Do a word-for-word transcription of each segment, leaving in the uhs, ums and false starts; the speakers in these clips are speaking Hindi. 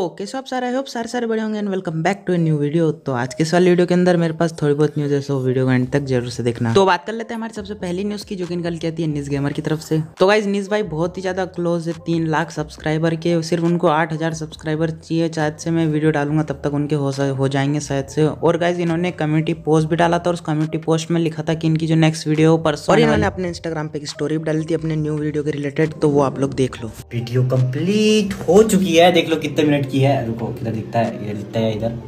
कैसे आप सारे होप सारे सारे बड़े होंगे and welcome back to a new video. तो आज के इस वाली वीडियो के अंदर मेरे पास थोड़ी बहुत न्यूज़ है, सो वीडियो को एंड तक जरूर से देखना। तो बात कर लेते हैं हमारी सबसे पहली न्यूज़ की, जो कि निकल के आती है निजगेमर की तरफ से। तो गाइस निज भाई बहुत ही ज्यादा क्लोज है तीन लाख सब्सक्राइबर के, सिर्फ उनको आठ हजार सब्सक्राइबर चाहिए। शायद से मैं वीडियो डालूंगा तब तक उनके हो, हो जाएंगे शायद से। और गाइस इन्होंने कम्युनिटी पोस्ट भी डाला था और उस कम्युनिटी पोस्ट में लिखा था कि इनकी जो नेक्स्ट वीडियो हो परसों, और इन्होंने अपने इंस्टाग्राम पे एक स्टोरी भी डाली थी अपने न्यू वीडियो के रिलेटेड, तो वो आप लोग देख लो। वीडियो कंप्लीट हो चुकी है, देख लो कितने मिनट की है। रुको किधर दिखता है, ये दिखता है इधर,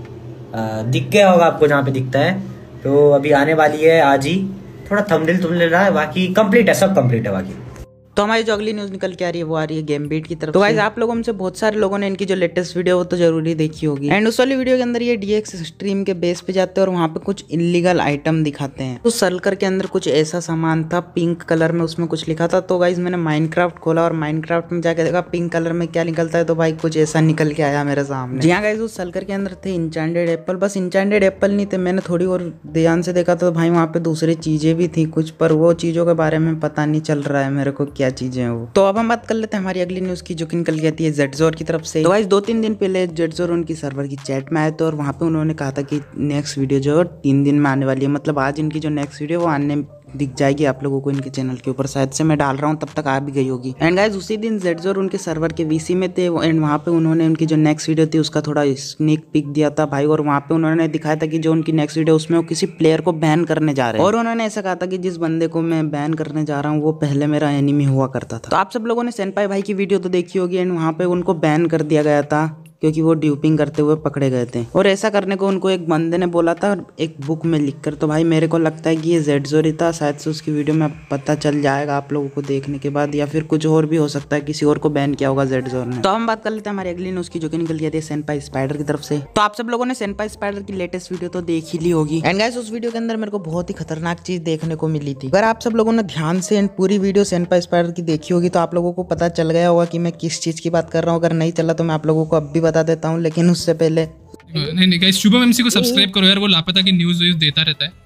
दिख गया होगा आपको जहाँ पे दिखता है। तो अभी आने वाली है आज ही, थोड़ा थंबनेल थंबनेल रहा है, बाकी कंप्लीट है, सब कंप्लीट है बाकी। तो हमारी जो अगली न्यूज़ निकल के आ रही है वो आ रही है गेम बीट की तरफ। तो गाइस आप लोगों में से बहुत सारे लोगों ने इनकी जो लेटेस्ट वीडियो वो तो जरूरी देखी होगी। एंड उस वाली वीडियो के अंदर ये डीएक्स स्ट्रीम के बेस पे जाते हैं और वहाँ पे कुछ इलीगल आइटम दिखाते हैं। तो सर्कल के अंदर कुछ ऐसा सामान था पिंक कलर में, उसमें कुछ लिखा था। तो गाइस मैंने माइनक्राफ्ट खोला और माइनक्राफ्ट में जाके देखा पिंक कलर में क्या निकलता है, तो भाई कुछ ऐसा निकल के आया मेरे सामने। जी हाँ गाइस, उस सर्कल के अंदर थे इंचेंटेड एप्पल, बस इंचेंटेड एप्पल नहीं थे। मैंने थोड़ी और ध्यान से देखा तो भाई वहाँ पे दूसरी चीजें भी थी कुछ, पर वो चीजों के बारे में पता नहीं चल रहा है मेरे को क्या चीजें हैं वो। तो अब हम बात कर लेते हैं हमारी अगली न्यूज़ की, जो कि निकल के आती है जेडजोर की तरफ से। तो गाइस दो तीन दिन पहले जेडजोर उनकी सर्वर की चैट में आए थे और वहाँ पे उन्होंने कहा था कि नेक्स्ट वीडियो जो है तीन दिन में आने वाली है। मतलब आज इनकी जो नेक्स्ट वीडियो वो आने दिख जाएगी आप लोगों को इनके चैनल के ऊपर, शायद से मैं डाल रहा हूँ तब तक आ भी गई होगी। एंड गाइस उसी दिन जेडजोर उनके सर्वर के वीसी में थे एंड वहाँ पे उन्होंने उनकी जो नेक्स्ट वीडियो थी उसका थोड़ा स्नीक पिक दिया था भाई। और वहाँ पे उन्होंने दिखाया था कि जो उनकी नेक्स्ट वीडियो उसमें वो किसी प्लेयर को बैन करने जा रहे हैं। और उन्होंने ऐसा कहा था कि जिस बंदे को मैं बैन करने जा रहा हूँ वो पहले मेरा एनिमी हुआ करता था। तो आप सब लोगों ने सेनपाई भाई की वीडियो तो देखी होगी एंड वहाँ पे उनको बैन कर दिया गया था क्योंकि वो ड्यूपिंग करते हुए पकड़े गए थे। और ऐसा करने को उनको एक बंदे ने बोला था एक बुक में लिखकर। तो भाई मेरे को लगता है कि ये जेडजोर ही था, शायद से उसकी वीडियो में पता चल जाएगा आप लोगों को देखने के बाद, या फिर कुछ और भी हो सकता है, किसी और को बैन किया होगा जेडजोर ने। तो हम बात कर लेते हैं हमारी अगली न्यूज़ की, जो कि निकल गई थी सेनपाई स्पाइडर की तरफ से। तो आप सब लोगों ने सेनपाई स्पाइडर की लेटेस्ट वीडियो तो देख ही ली होगी। एंड गाइस उस वीडियो के अंदर मेरे को बहुत ही खतरनाक चीज देखने को मिली थी। अगर आप सब लोगों ने ध्यान से पूरी वीडियो सेनपाई स्पाइडर की देखी होगी तो आप लोगों को पता चल गया होगा कि मैं किस चीज की बात कर रहा हूँ। अगर नहीं चला तो मैं आप लोगों को अब भी बता देता हूँ, लेकिन उससे पहले नहीं नहीं गाइस, शुभम एमसी को सब्सक्राइब करो यार, वो लापता की न्यूज़ व्यूज़ देता रहता है।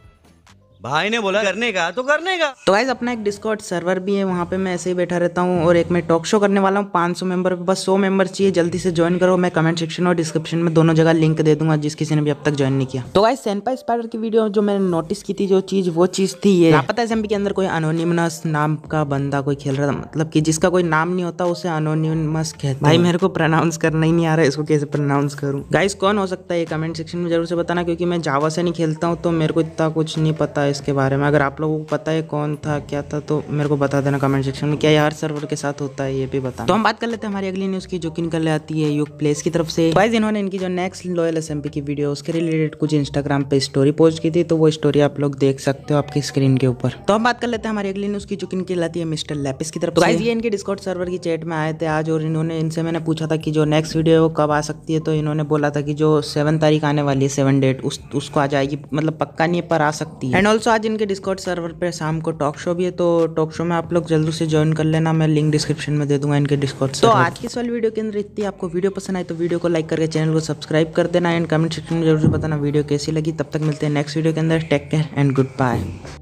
भाई ने बोला करने का तो करने का। तो गाइस अपना एक डिस्कॉर्ड सर्वर भी है, वहाँ पे मैं ऐसे ही बैठा रहता हूँ और एक मैं टॉक शो करने वाला हूँ पाँच सौ मेंबर पे, बस सौ मेंबर चाहिए, जल्दी से ज्वाइन करो। मैं कमेंट सेक्शन और डिस्क्रिप्शन में दोनों जगह लिंक दे दूंगा जिस किसी ने भी अब तक ज्वाइन नहीं किया। तो गाइस सेनपाई स्पाइडर की वीडियो जो मैंने नोटिस की थी जो चीज, वो चीज थी ये लापता एसएमपी के अंदर कोई अनोनिमस नाम का बंदा कोई खेल रहा था, मतलब कि जिसका कोई नाम नहीं होता उसे अनोनिमस कहते हैं। भाई मेरे को प्रोनाउंस करना ही नहीं आ रहा है, इसको कैसे प्रोनाउंस करूँ। गाइस कौन हो सकता है ये कमेंट सेक्शन में जरूर से बताना, क्योंकि मैं जावा से नहीं खेलता हूँ तो मेरे को इतना कुछ नहीं पता है इसके बारे में। अगर आप लोगों को पता है कौन था क्या था तो मेरे को बता देना कमेंट सेक्शन में। क्या ये हर सर्वर के साथ होता है ये भी बता। तो हम बात कर लेते हैं हमारी अगली न्यूज़ की, जो कि निकल आती है युग प्लेस की तरफ से। गाइस इन्होंने इनकी जो नेक्स्ट लॉयल एसएमपी की वीडियो उसके रिलेटेड कुछ इंस्टाग्राम पे स्टोरी पोस्ट की थी, तो वो स्टोरी आप लोग देख सकते हो आपकी स्क्रीन के ऊपर। तो हम बात कर लेते हैं हमारी अगली न्यूज़ की, जो कि निकल आती है मिस्टर लैपिस की तरफ। तो गाइस ये इनके डिस्कॉर्ड सर्वर की चैट में आए थे आज और इन्होंने इनसे मैंने पूछा था कि जो नेक्स्ट वीडियो है वो कब आ सकती है, तो इन्होंने बोला था कि जो सेवन तारीख आने वाली है, सेवन डेट उस उसको आ जाएगी, मतलब पक्का नहीं है पर आ सकती है। एंड ऑल्सो आज इनके डिस्कॉर्ड सर्वर पे शाम को टॉक शो भी है, तो टॉक शो में आप लोग जल्दी से ज्वाइन कर लेना, मैं लिंक डिस्क्रिप्शन में दे दूंगा इनके डिस्कॉर्ड। तो आज की इस वाली वीडियो के अंदर इतनी। आपको वीडियो पसंद आई तो वीडियो को लाइक करके चैनल को सब्सक्राइब कर देना एंड कमेंट सेक्शन में जरूर से बताना वीडियो कैसी लगी। तब तक मिलते हैं नेक्स्ट वीडियो के अंदर। Take care and good bye.